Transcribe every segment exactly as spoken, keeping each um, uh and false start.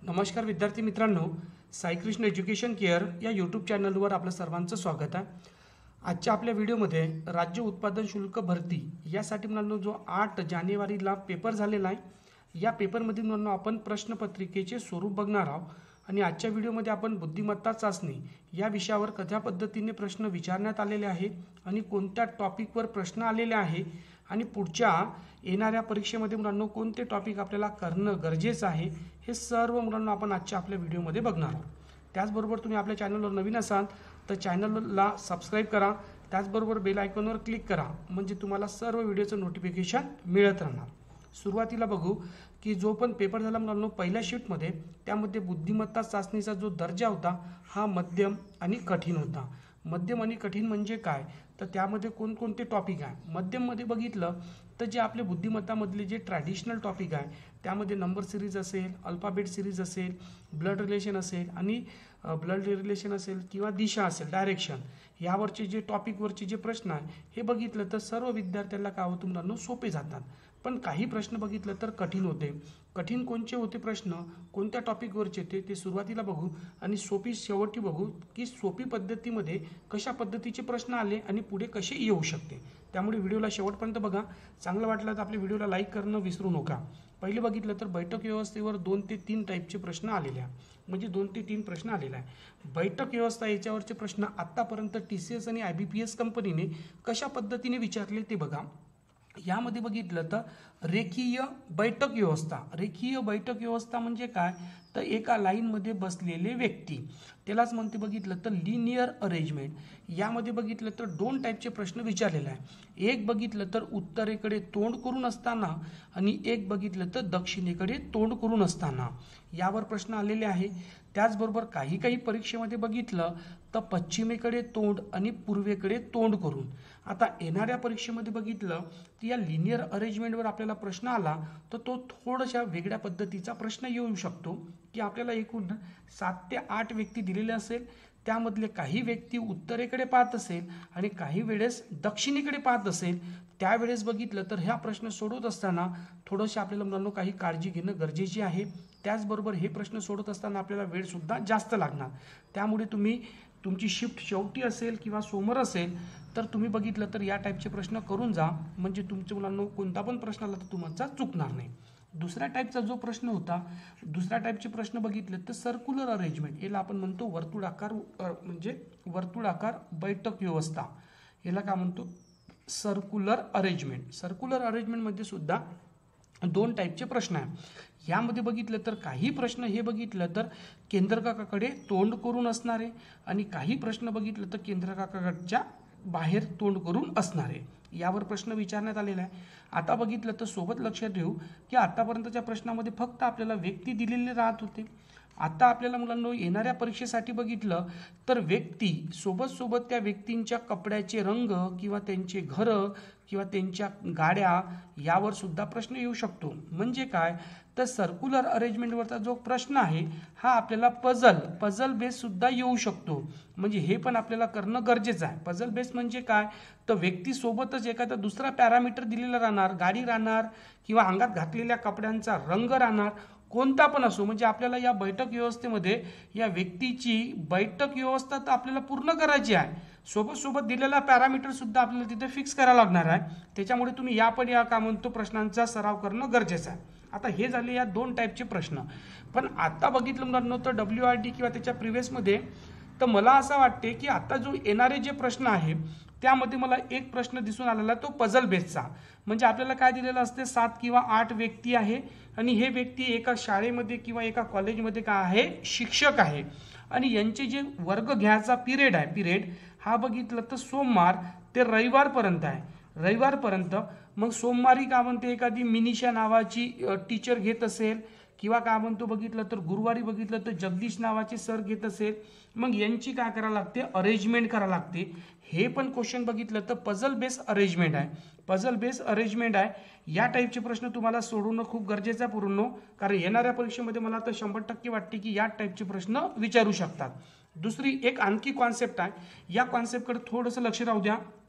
नमस्कार विद्यार्थी मित्रांनो, साईकृष्ण एज्युकेशन केअर या यूट्यूब चॅनलवर आपलं सर्वांचं स्वागत आहे। आजच्या आपल्या व्हिडिओमध्ये राज्य उत्पादन शुल्क भरती यासाठी मुलांनो जो आठ जानेवारीला पेपर झालेला आहे, या पेपरमध्ये मुलांनो आपण प्रश्नपत्रिकेचे स्वरूप बघणार आहोत आणि आजच्या व्हिडिओमध्ये आपण बुद्धिमत्ता चाचणी या विषयावर कशा पद्धतीने प्रश्न विचारण्यात आलेले आहे आणि कोणत्या टॉपिकवर प्रश्न आलेले आहे आणि पुढच्या येणाऱ्या परीक्षेमध्ये मुलांनो कोणते टॉपिक आपल्याला करणं गरजेचं आहे हे सर्व मुलांना आपण आजच्या आपल्या व्हिडिओमध्ये बघणार आहोत। त्याचबरोबर तुम्ही आपल्या चॅनलवर नवीन असाल तर चॅनलला सबस्क्राइब करा, त्याचबरोबर बेल आयकॉनवर क्लिक करा, म्हणजे तुम्हाला सर्व व्हिडिओचं नोटिफिकेशन मिळत राहणार। सुरुवातीला बघू की जो पण पेपर झाला मुलांनो पहिल्या शिफ्टमध्ये, त्यामध्ये बुद्धिमत्ता चाचणीचा जो दर्जा होता हा मध्यम आणि कठीण होता। मध्यम आणि कठीण म्हणजे काय तर त्यामध्ये कोणकोणते टॉपिक आहे। मध्यममध्ये बघितलं तर जे आपले बुद्धिमत्तामधले जे ट्रॅडिशनल टॉपिक आहे त्यामध्ये नंबर सिरीज असेल, अल्फाबेट सिरीज असेल, ब्लड रिलेशन असेल आणि ब्लड रिलेशन असेल किंवा दिशा असेल, डायरेक्शन, यावरचे जे टॉपिकवरचे जे प्रश्न आहे हे बघितलं तर सर्व विद्यार्थ्यांना काय होतं मुलांना सोपे जातात। पण काही प्रश्न बघितलं तर कठीण होते। कठीण कोणते होते प्रश्न, कोणत्या टॉपिकवरचे ते ते सुरुवातीला बघू आणि सोपी शेवटी बघू की सोपी पद्धतीमध्ये कशा पद्धतीचे प्रश्न आले आणि पुढे कसे येऊ शकते। त्यामुळे व्हिडिओला शेवटपर्यंत बघा। चांगलं वाटलं तर आपल्या व्हिडिओला लाईक करणं विसरू नका। पहिले बघितलं तर बैठक व्यवस्थेवर दोन ते तीन टाईपचे प्रश्न आलेले आहे, म्हणजे दोन ते तीन प्रश्न आलेले आहे। बैठक व्यवस्था याच्यावरचे प्रश्न आतापर्यंत टी सी एस आणि आय बी पी एस कंपनीने कशा पद्धतीने विचारले ते बघा। यामध्ये बघितलं तर रेखीय बैठक व्यवस्था, रेखीय बैठक व्यवस्था म्हणजे काय तर एका लाईनमध्ये बसलेले व्यक्ती, त्यालाच म्हणते बघितलं तर लिनियर अरेंजमेंट। यामध्ये बघितलं तर दोन टाईपचे प्रश्न विचारलेले आहे। एक बघितलं तर उत्तरेकडे तोंड करून असताना आणि एक बघितलं तर दक्षिणेकडे तोंड करून असताना, यावर प्रश्न आलेले आहे। त्याचबरोबर काही काही परीक्षेमध्ये बघितलं तर पश्चिमेकडे तोंड आणि पूर्वेकडे तोंड करून। आता येणाऱ्या परीक्षेमध्ये बघितलं की या लिनियर अरेंजमेंटवर आपल्याला प्रश्न आला तर तो थोड्याशा वेगळ्या पद्धतीचा प्रश्न येऊ शकतो की आपल्याला एकूण सात ते आठ व्यक्ती दिलेले असेल, त्यामधले काही व्यक्ती उत्तरेकडे पाहत असेल आणि काही वेळेस दक्षिणेकडे पाहत असेल। त्यावेळेस बघितलं तर ह्या प्रश्न सोडवत असताना थोडंसं आपल्याला मुलांना काही काळजी घेणं गरजेचे आहे। त्याचबरोबर हे प्रश्न सोडत असताना आपल्याला वेळ सुद्धा जास्त लागणार, त्यामुळे तुम्ही तुमची शिफ्ट शेवटी असेल किंवा समोर असेल तर तुम्ही बघितलं तर या टाईपचे प्रश्न करून जा, म्हणजे तुमच्या मुलांना कोणता पण प्रश्न आला तर तुमचा चुकणार नाही। दुसऱ्या टाईपचा जो प्रश्न होता, दुसऱ्या टाईपचे प्रश्न बघितले तर सर्क्युलर अरेंजमेंट, याला आपण म्हणतो वर्तुळाकार, म्हणजे वर्तुळाकार बैठक व्यवस्था, याला काय म्हणतो सर्क्युलर अरेंजमेंट। सर्क्युलर अरेंजमेंटमध्ये सुद्धा दोन टाईपचे प्रश्न आहे। यामध्ये बघितलं तर काही प्रश्न हे बघितलं तर केंद्रकाकडे तोंड करून असणारे आणि काही प्रश्न बघितलं तर केंद्रकाकडच्या बाहेर तोंड करून असणारे, यावर प्रश्न विचारण्यात आलेला आहे। आता बघितलं तर सोबत लक्षात ठेवू की आतापर्यंतच्या प्रश्नामध्ये फक्त आपल्याला व्यक्ती दिलेले राहत होते। आता आपल्याला मुलांना येणाऱ्या परीक्षेसाठी बघितलं तर व्यक्ती सोबत सोबत त्या व्यक्तींच्या कपड्याचे रंग किंवा त्यांचे घरं किंवा त्यांच्या गाड्या यावर सुद्धा प्रश्न येऊ शकतो। म्हणजे काय तर सर्क्युलर अरेंजमेंटवरचा जो प्रश्न आहे हा आपल्याला पझल पझल बेस सुद्धा येऊ शकतो, म्हणजे हे पण आपल्याला करणं गरजेचं आहे। पझल बेस म्हणजे काय तर व्यक्तीसोबतच एखादा दुसरा पॅरामीटर दिलेला राहणार, गाडी राहणार किंवा अंगात घातलेल्या कपड्यांचा रंग राहणार, कोणता पण असो, म्हणजे आपल्याला या बैठक व्यवस्थेमध्ये या व्यक्तीची बैठक व्यवस्था तर आपल्याला पूर्ण करायची आहे, सोबत सोबत दिलेला पॅरामीटर सुद्धा आपल्याला तिथे फिक्स करायला लागणार आहे। त्याच्यामुळे तुम्ही या पण या काय म्हणतो प्रश्नांचा सराव करणं गरजेचं आहे। आता हे झाले या दोन टाईपचे प्रश्न। पण आता बघितलं मुलांना तर डब्ल्यू आर डी किंवा त्याच्या प्रिव्हियसमध्ये तर मला असं वाटते की आता जो येणारे जे प्रश्न आहे त्यामध्ये मला एक प्रश्न दिसून आलेला तो पझल बेसचा, म्हणजे आपल्याला काय दिलेलं असते सात किंवा आठ व्यक्ती आहे आणि हे व्यक्ती एका शाळेमध्ये किंवा एका कॉलेजमध्ये काय आहे शिक्षक आहे आणि यांचे जे वर्ग घ्यायचा पिरियड आहे, पिरियड हा बघितलं तर सोमवार ते रविवारपर्यंत आहे, रविवारपर्यंत। मग सोमवारी काय म्हणते एखादी मिनिशा नावाची टीचर घेत असेल किंवा काय म्हणतो बघितलं तर गुरुवारी बघितलं तर जगदीश नावाचे सर घेत असेल, मग यांची काय करायला लागते अरेंजमेंट करायला लागते। हे पण क्वेश्चन बघितलं तर पझल बेस अरेंजमेंट आहे, पझल बेस अरेंजमेंट आहे। या टाईपचे प्रश्न तुम्हाला सोडवणं खूप गरजेचं आहे पूर्ण, कारण येणाऱ्या परीक्षेमध्ये मला तर शंभर टक्के वाटते की या टाईपचे प्रश्न विचारू शकतात। दुसरी एक आणखी कॉन्सेप्ट आहे, या कॉन्सेप्टकडे थोडंसं लक्ष राहू द्या।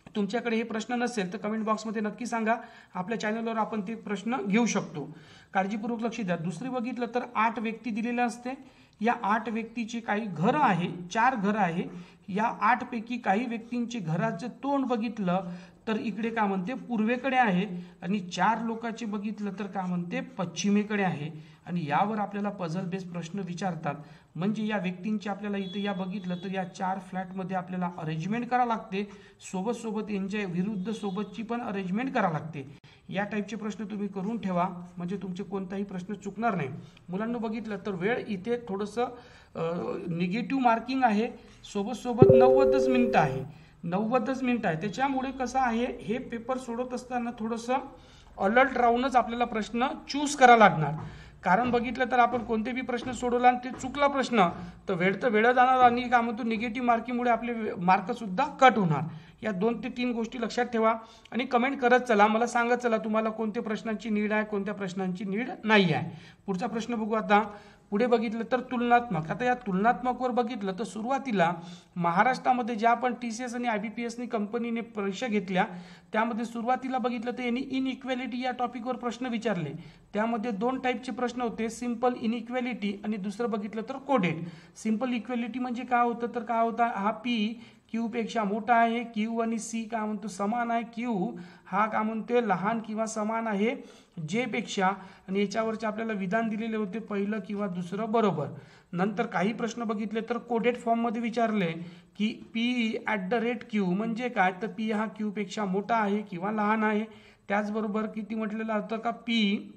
तुमच्याकडे हे प्रश्न नसेल तर कमेंट बॉक्समध्ये नक्की सांगा, आपल्या चॅनलवर आपण ते प्रश्न घेऊ शकतो. काळजीपूर्वक लक्ष द्या. दुसरी बघितलं तर आठ व्यक्ती दिलेल्या असते. या आठ व्यक्तीची काही घरं आहे, चार घरं आहे. या आठ पैकी काही व्यक्तींचे घराचं तोंड बघितलं तर इकडे काय म्हणते पूर्वेकडे आहे आणि चार लोकांचे बघितलं तर काय म्हणते पश्चिमेकडे आहे. आणि यावर आपल्याला पझल बेस प्रश्न विचारतात. म्हणजे या व्यक्तींची आपल्याला इथे या बघितलं तर या चार फ्लॅटमध्ये आपल्याला अरेंजमेंट करावं लागते, सोबत सोबत यांच्या विरुद्ध सोबतची पण अरेंजमेंट करावं लागते. या टाईपचे प्रश्न तुम्ही करून ठेवा म्हणजे तुमचे कोणताही प्रश्न चुकणार नाही. मुलांना बघितलं तर वेळ इथे थोडंसं निगेटिव्ह मार्किंग आहे, सोबत सोबत नव्वदच मिनिटं आहे, नव्वदच मिनिटं आहे. त्याच्यामुळे कसं आहे हे पेपर सोडत असताना थोडंसं अलर्ट राहूनच आपल्याला प्रश्न चूज करावा लागणार. कारण बघितलं तर आपण कोणतेही प्रश्न सोडवला आणि ते चुकला प्रश्न तर वेळ तर वेळ जाणार आणि काय म्हणतो निगेटिव्ह मार्किंगमुळे आपले मार्कसुद्धा कट होणार. या दोन ते तीन गोष्टी लक्षात ठेवा आणि कमेंट करत चला, मला सांगत चला तुम्हाला कोणत्या प्रश्नांची नीड आहे, कोणत्या प्रश्नांची नीड नाही आहे. पुढचा प्रश्न बघू. आता पुढे बघितलं तर तुलनात्मक. आता या तुलनात्मकवर बघितलं तर सुरुवातीला महाराष्ट्रामध्ये ज्या आपण टी सी एस आणि आय बी पी एसनी कंपनीने परीक्षा घेतल्या त्यामध्ये सुरुवातीला बघितलं तर यांनी इनइक्वॅलिटी या टॉपिकवर प्रश्न विचारले. त्यामध्ये दोन टाईपचे प्रश्न होते, सिंपल इनइक्वॅलिटी आणि दुसरं बघितलं तर कोडेड. सिंपल इक्वॅलिटी म्हणजे काय होतं तर काय होता हा पी क्यू पेक्षा मोठा आहे, क्यू आणि सी काय म्हणतो समान आहे, क्यू हा काय म्हणतोय लहान किंवा समान आहे जे पेक्षा. आणि याच्यावरचे आपल्याला विधान दिलेले होते पहिलं किंवा दुसरं बरोबर. नंतर काही प्रश्न बघितले तर कोडेड फॉर्ममध्ये विचारले की P at the rate Q म्हणजे काय तर पी हा क्यू पेक्षा मोठा आहे किंवा लहान आहे. त्याचबरोबर किती म्हटलेलं होतं का पी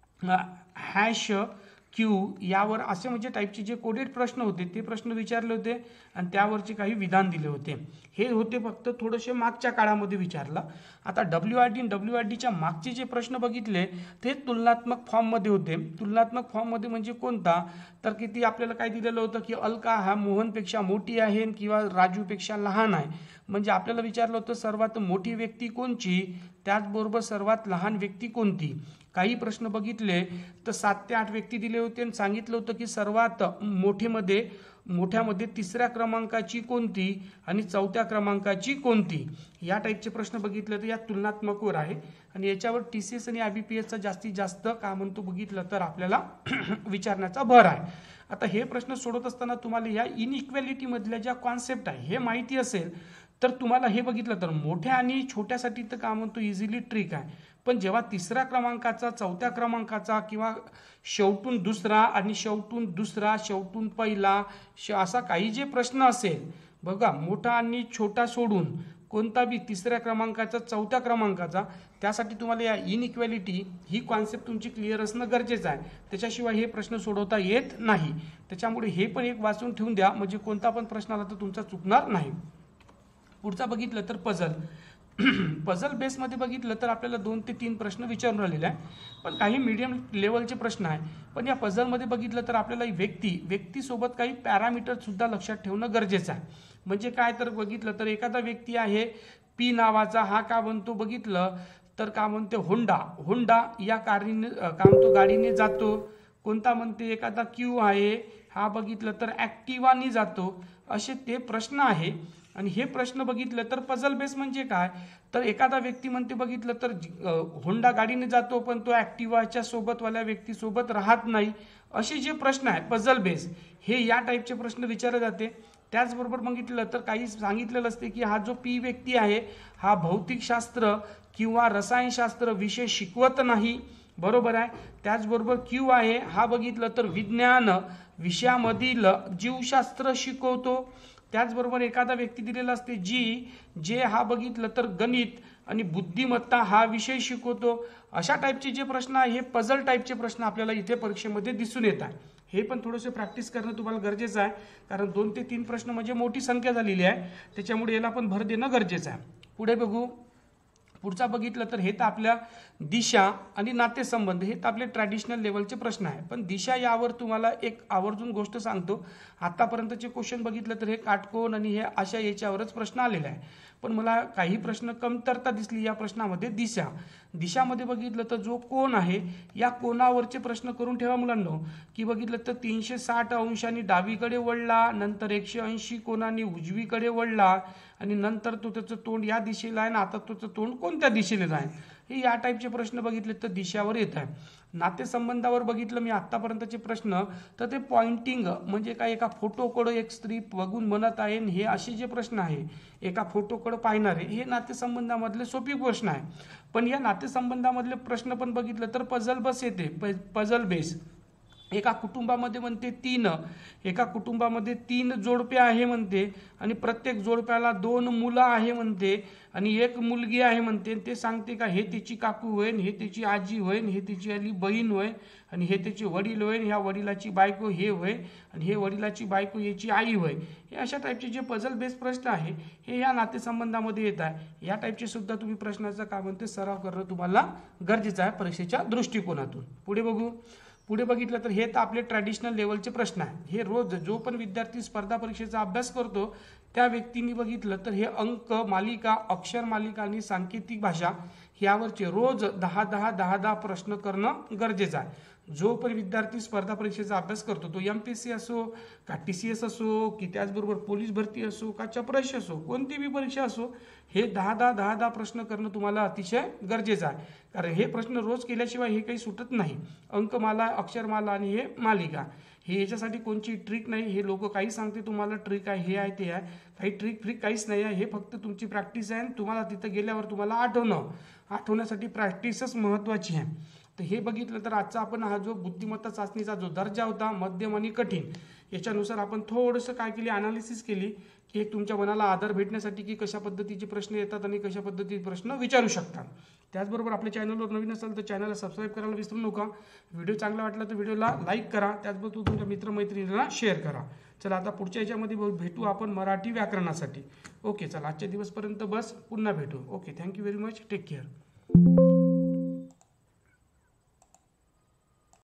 हॅश क्यू यावर असे म्हणजे टाईपचे जे कोडेड प्रश्न होते ते प्रश्न विचारले होते आणि त्यावरचे काही विधान दिले होते. हे होते फक्त थोडेसे मागच्या काळामध्ये विचारलं. आता डब्ल्यू आर डी आणि डब्ल्यू आर डीच्या मागचे जे प्रश्न बघितले ते तुलनात्मक फॉर्ममध्ये होते. तुलनात्मक फॉर्ममध्ये म्हणजे कोणता तर किती आपल्याला काय दिलेलं होतं की अलका हा मोहनपेक्षा मोठी आहे किंवा राजूपेक्षा लहान आहे. म्हणजे आपल्याला विचारलं होतं सर्वात मोठी व्यक्ती कोणची, त्याचबरोबर सर्वात लहान व्यक्ती कोणती. काही प्रश्न बघितले तर सात ते आठ व्यक्ती दिले होते आणि सांगितलं होतं की सर्वात मोठेमध्ये मोठ्यामध्ये तिसऱ्या क्रमांकाची कोणती आणि चौथ्या क्रमांकाची कोणती. या टाईपचे प्रश्न बघितले तर या तुलनात्मकवर आहे आणि याच्यावर टी सी एस आणि आय बी पी एसचा जास्तीत जास्त काय म्हणतो बघितलं तर आपल्याला विचारण्याचा भर आहे. आता हे प्रश्न सोडत असताना तुम्हाला या इनइक्वॅलिटीमधल्या ज्या कॉन्सेप्ट आहे हे माहिती असेल तर तुम्हाला हे बघितलं तर मोठ्या आणि छोट्यासाठी तर काय म्हणतो इझिली ट्रिक आहे. पण जेव्हा तिसऱ्या क्रमांकाचा चौथ्या क्रमांकाचा किंवा शेवटून दुसरा आणि शेवटून दुसरा शेवटून पहिला असा काही जे प्रश्न असेल बघा मोठा आणि छोटा सोडून कोणता बी तिसऱ्या क्रमांकाचा चौथ्या क्रमांकाचा त्यासाठी तुम्हाला या इनइक्वॅलिटी ही कॉन्सेप्ट तुमची क्लिअर असणं गरजेचं आहे. त्याच्याशिवाय हे प्रश्न सोडवता येत नाही. त्याच्यामुळे हे पण एक वाचून ठेवून द्या म्हणजे कोणता पण प्रश्न आला तर तुमचा चुकणार नाही. पुढचा बघितलं तर पझल. पझल बेसमध्ये बघितलं तर आपल्याला दोन ते तीन प्रश्न विचारून राहिलेले आहे पण काही मीडियम लेवलचे प्रश्न आहे. पण या पझलमध्ये बघितलं तर आपल्याला व्यक्ती व्यक्तीसोबत काही पॅरामीटरसुद्धा लक्षात ठेवणं गरजेचं आहे. म्हणजे काय तर बघितलं तर एखादा व्यक्ती आहे पी नावाचा हा का म्हणतो बघितलं तर का म्हणते होंडा होंडा या कारने का म्हणतो गाडीने जातो. कोणता म्हणते एखादा क्यू आहे हा बघितलं तर ॲक्टिवाने जातो. असे ते प्रश्न आहे आणि हे प्रश्न बघितलं तर पझल बेस म्हणजे काय तर एखादा व्यक्ती म्हणते बघितलं तर होंडा गाडीने जातो पण तो ॲक्टिवाच्या सोबतवाल्या व्यक्तीसोबत राहत नाही. असे जे प्रश्न आहेत पझल बेस हे या टाईपचे प्रश्न विचारले जाते. त्याचबरोबर बघितलं तर काही सांगितलेलं असते की हा जो पी व्यक्ती आहे हा भौतिकशास्त्र किंवा रसायनशास्त्र विषय शिकवत नाही, बरोबर आहे. त्याचबरोबर क्यू आहे हा बघितलं तर विज्ञान विषयामधील जीवशास्त्र शिकवतो. त्याचबरोबर एखादा व्यक्ती दिलेला असते जी जे हा बघितलं तर गणित आणि बुद्धिमत्ता हा विषय शिकवतो. अशा टाईपचे जे प्रश्न आहे हे पझल टाईपचे प्रश्न आपल्याला इथे परीक्षेमध्ये दिसून येतात. हे पण थोडेसे प्रॅक्टिस करणं तुम्हाला गरजेचं आहे कारण दोन ते तीन प्रश्न म्हणजे मोठी संख्या झालेली आहे त्याच्यामुळे याला पण भर देणं गरजेचं आहे. पुढे बघू. पुढचा बघितलं तर हे तर आपल्या दिशा आणि नातेसंबंध हे तर आपले ट्रॅडिशनल लेवलचे प्रश्न आहे. पण दिशा यावर तुम्हाला एक आवर्जून गोष्ट सांगतो. आतापर्यंतचे क्वेश्चन बघितलं तर हे काटकोन आणि हे अशा याच्यावरच प्रश्न आलेले आहे. पण मला काही प्रश्न कमतरता दिसली या प्रश्नामध्ये दिशा दिशामध्ये बघितलं तर जो कोन आहे या कोनावरचे प्रश्न करून ठेवा मुलांनो, की बघितलं तर तीनशे साठ अंशांनी डावीकडे वळला, नंतर एकशे ऐंशी कोनांनी उजवीकडे वळला आणि नंतर तो त्याचं तोंड या दिशेला आहे ना, आता त्याचं तोंड कोणत्या दिशेला आहे, हे या टाईपचे प्रश्न बघितले तर दिशावर येत आहे. नातेसंबंधावर बघितलं मी आत्तापर्यंतचे प्रश्न तर ते पॉइंटिंग म्हणजे काय, एका फोटोकडं एक स्त्री बघून म्हणत आहे, हे असे जे प्रश्न आहे एका फोटोकडं पाहणारे, हे नातेसंबंधामधले सोपी प्रश्न आहे. पण या नातेसंबंधामधले प्रश्न पण बघितलं तर पझल बस येते, पझल बेस. एका कुटुंबामध्ये म्हणते तीन एका कुटुंबामध्ये तीन जोडपे आहे म्हणते आणि प्रत्येक जोडप्याला दोन मुलं आहे म्हणते आणि एक मुलगी आहे म्हणते. ते सांगते का हे तिची काकू होईन, हे तिची आजी होईन, हे तिची आली बहीण होय आणि हे त्याचे वडील होईन, ह्या वडिलाची बायको हे होय आणि हे वडिलाची बायको याची आई होय. हे अशा टाईपचे जे पझल बेस प्रश्न आहे हे या नातेसंबंधामध्ये येत आहे. या टाईपचे सुद्धा तुम्ही प्रश्नाचा काय म्हणते सराव करणं तुम्हाला गरजेचं आहे परीक्षेच्या दृष्टिकोनातून. पुढे बघू. पुढे बघितलं तर हे तर आपले ट्रॅडिशनल लेवलचे प्रश्न आहे. हे रोज जो पण विद्यार्थी स्पर्धा परीक्षेचा अभ्यास करतो त्या व्यक्तींनी बघितलं तर हे अंक मालिका, अक्षर मालिका आणि सांकेतिक भाषा यावरचे रोज दहा दहा दहा दहा प्रश्न करणं गरजेचं आहे. जो पण विद्यार्थी स्पर्धा परीक्षेचा अभ्यास करतो तो एम पी एस सी असो का टी सी एस असो की त्याचबरोबर पोलीस भरती असो का चपराशी असो, कोणती बी परीक्षा असो, हे दहा दहा दहा दहा प्रश्न करणं तुम्हाला अतिशय गरजेचं आहे. कारण हे प्रश्न रोज केल्याशिवाय हे काही सुटत नाही. अंकमाला, अक्षरमाला आणि हे मालिका, हे याच्यासाठी कोणची ट्रिक नाही. हे लोक काही सांगते तुम्हाला ट्रिक आहे, हे आहे ते आहे, काही ट्रिक फ्रिक काहीच नाही आहे. हे फक्त तुमची प्रॅक्टिस आहे. तुम्हाला तिथं गेल्यावर तुम्हाला आठवणं आठवण्यासाठी प्रॅक्टिसच महत्त्वाची आहे. तर हे बघितलं तर आजचा आपण हा जो बुद्धिमत्ता चाचणीचा जो दर्जा होता मध्यम आणि कठीण, याच्यानुसार आपण थोडंसं काय केली, अनालिसिस केली की एक तुमच्या मनाला आधार भेटण्यासाठी की कशा पद्धतीचे प्रश्न येतात आणि कशा पद्धतीचे प्रश्न विचारू शकतात. त्याचबरोबर आपल्या चॅनलवर नवीन असाल तर चॅनलला सबस्क्राईब करायला विसरू नका. व्हिडिओ चांगला वाटला तर व्हिडिओला लाईक करा. त्याचबरोबर तुमच्या मित्रमैत्रिणींना शेअर करा. चला आता पुढच्या याच्यामध्ये भेटू आपण मराठी व्याकरणासाठी. ओके, चला आजच्या दिवसपर्यंत बस, पुन्हा भेटू. Okay, thank you very much, take care.